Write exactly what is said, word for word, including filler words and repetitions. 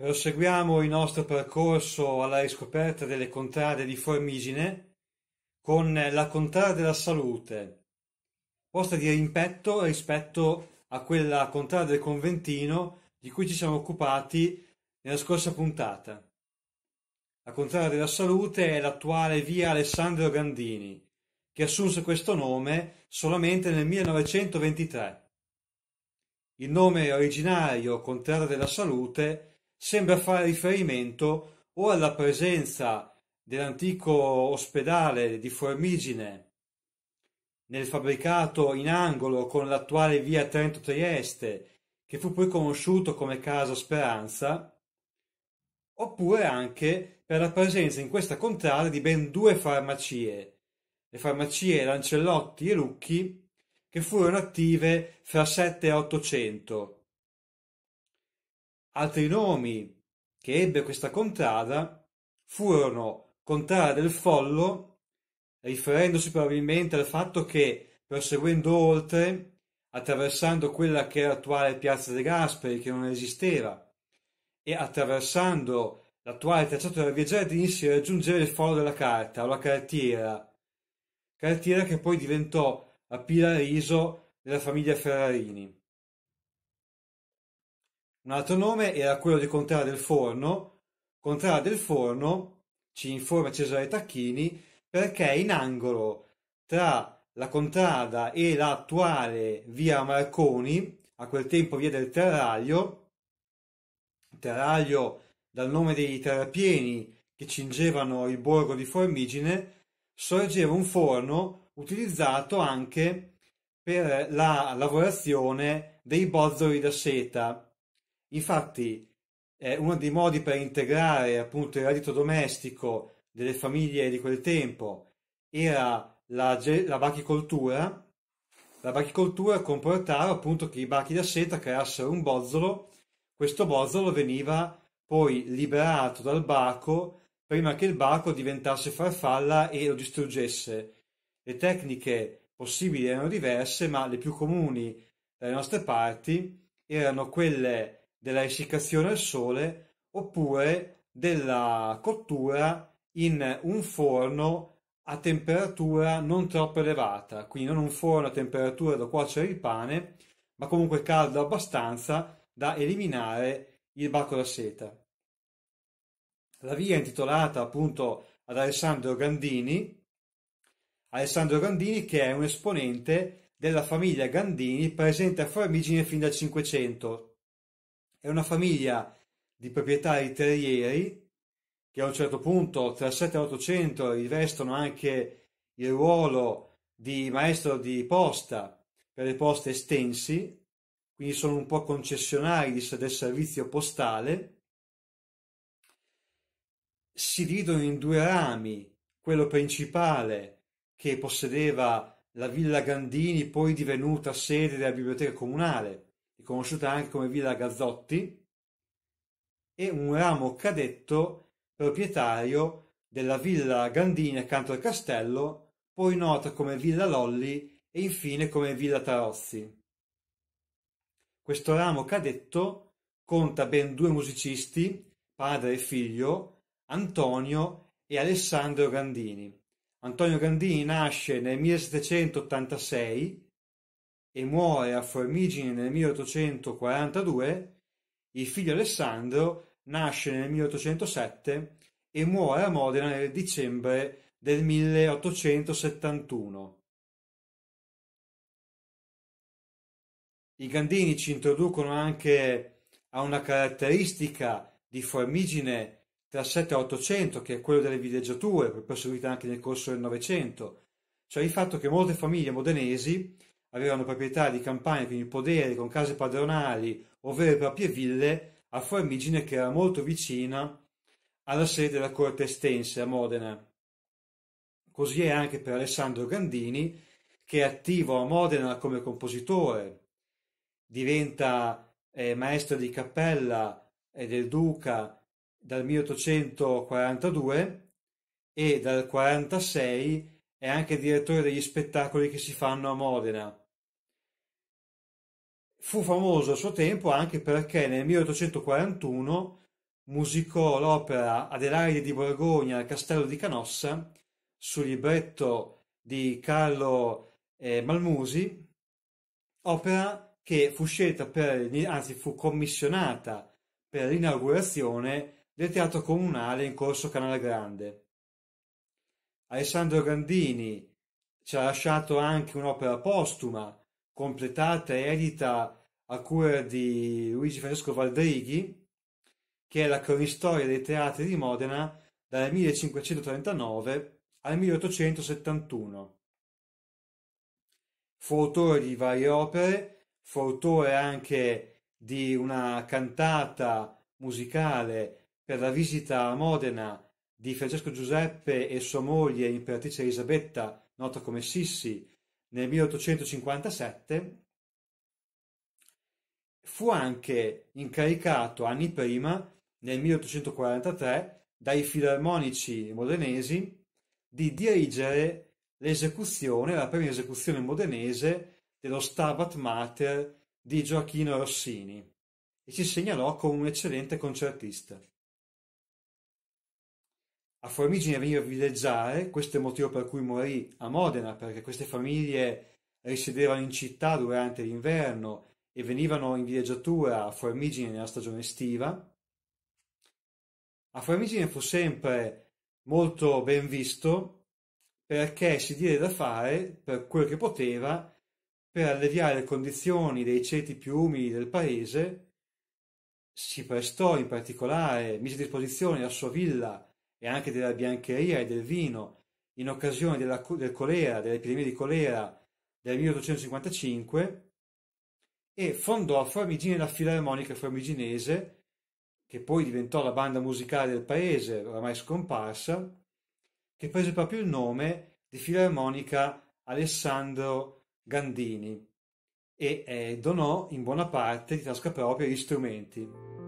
Proseguiamo il nostro percorso alla riscoperta delle contrade di Formigine con la contrada della salute, posta di rimpetto rispetto a quella contrada del conventino di cui ci siamo occupati nella scorsa puntata. La contrada della salute è l'attuale via Alessandro Gandini, che assunse questo nome solamente nel millenovecentoventitré. Il nome originario, contrada della salute, sembra fare riferimento o alla presenza dell'antico ospedale di Formigine nel fabbricato in angolo con l'attuale via Trento-Trieste, che fu poi conosciuto come Casa Speranza, oppure anche per la presenza in questa contrada di ben due farmacie, le farmacie Lancellotti e Lucchi, che furono attive fra sette e ottocento. Altri nomi che ebbe questa contrada furono Contrada del Follo, riferendosi probabilmente al fatto che, proseguendo oltre, attraversando quella che era l'attuale Piazza De Gasperi, che non esisteva, e attraversando l'attuale tracciato della Via Giardini, si raggiungeva il Foro della Carta, o la Cartiera, cartiera che poi diventò a Pilariso della famiglia Ferrarini. Un altro nome era quello di Contrada del Forno. Contrada del Forno, ci informa Cesare Tacchini, perché è in angolo tra la contrada e l'attuale via Marconi, a quel tempo via del Terraglio, Terraglio dal nome dei terrapieni che cingevano il borgo di Formigine, sorgeva un forno utilizzato anche per la lavorazione dei bozzoli da seta. Infatti, eh, uno dei modi per integrare appunto il reddito domestico delle famiglie di quel tempo era la, ge- la bachicoltura. La bachicoltura comportava appunto che i bachi da seta creassero un bozzolo. Questo bozzolo veniva poi liberato dal baco prima che il baco diventasse farfalla e lo distruggesse. Le tecniche possibili erano diverse, ma le più comuni dalle nostre parti erano quelle della essiccazione al sole oppure della cottura in un forno a temperatura non troppo elevata, quindi non un forno a temperatura da cuocere il pane, ma comunque caldo abbastanza da eliminare il baco da seta. La via è intitolata appunto ad Alessandro Gandini, Alessandro Gandini che è un esponente della famiglia Gandini presente a Formigine fin dal Cinquecento. È una famiglia di proprietari terrieri che a un certo punto tra il sette e l'ottocento rivestono anche il ruolo di maestro di posta per le poste estensi, quindi sono un po' concessionari del servizio postale. Si dividono in due rami, quello principale che possedeva la Villa Gandini, poi divenuta sede della biblioteca comunale, conosciuta anche come Villa Gazzotti, e un ramo cadetto proprietario della Villa Gandini accanto al castello, poi nota come Villa Lolli e infine come Villa Tarozzi. Questo ramo cadetto conta ben due musicisti, padre e figlio, Antonio e Alessandro Gandini. Antonio Gandini nasce nel millesettecentottantasei e muore a Formigine nel milleottocentoquarantadue. Il figlio Alessandro nasce nel milleottocentosette e muore a Modena nel dicembre del milleottocentosettantuno. I Gandini ci introducono anche a una caratteristica di Formigine tra sette e ottocento, che è quello delle villeggiature, poi proseguita anche nel corso del Novecento, cioè il fatto che molte famiglie modenesi avevano proprietà di campagne, quindi poderi con case padronali o vere e proprie ville a Formigine, che era molto vicina alla sede della corte estense a Modena. Così è anche per Alessandro Gandini, che è attivo a Modena come compositore, diventa eh, maestro di cappella eh, del duca dal milleottocentoquarantadue e dal quarantasei è anche direttore degli spettacoli che si fanno a Modena. Fu famoso a suo tempo anche perché nel milleottocentoquarantuno musicò l'opera Adelaide di Borgogna al Castello di Canossa sul libretto di Carlo eh, Malmusi, opera che fu scelta per, anzi fu commissionata per l'inaugurazione del Teatro Comunale in Corso Canale Grande. Alessandro Gandini ci ha lasciato anche un'opera postuma, completata e edita a cura di Luigi Francesco Valdrighi, che è la cronistoria dei teatri di Modena dal millecinquecentotrentanove al milleottocentosettantuno. Fu autore di varie opere, fu autore anche di una cantata musicale per la visita a Modena di Francesco Giuseppe e sua moglie, imperatrice Elisabetta, nota come Sissi, nel milleottocentocinquantasette. Fu anche incaricato anni prima, nel milleottocentoquarantatré, dai filarmonici modenesi di dirigere l'esecuzione, la prima esecuzione modenese dello Stabat Mater di Gioachino Rossini e si segnalò come un eccellente concertista. A Formigine veniva a villeggiare, questo è il motivo per cui morì a Modena, perché queste famiglie risiedevano in città durante l'inverno e venivano in villeggiatura a Formigine nella stagione estiva. A Formigine fu sempre molto ben visto perché si diede da fare per quel che poteva per alleviare le condizioni dei ceti più umili del paese. Si prestò in particolare, mise a disposizione la sua villa e anche della biancheria e del vino in occasione della, del colera, dell'epidemia di colera del milleottocentocinquantacinque e fondò a Formigine la Filarmonica Formiginese, che poi diventò la banda musicale del paese, oramai scomparsa, che prese proprio il nome di Filarmonica Alessandro Gandini e eh, donò in buona parte di tasca propria gli strumenti.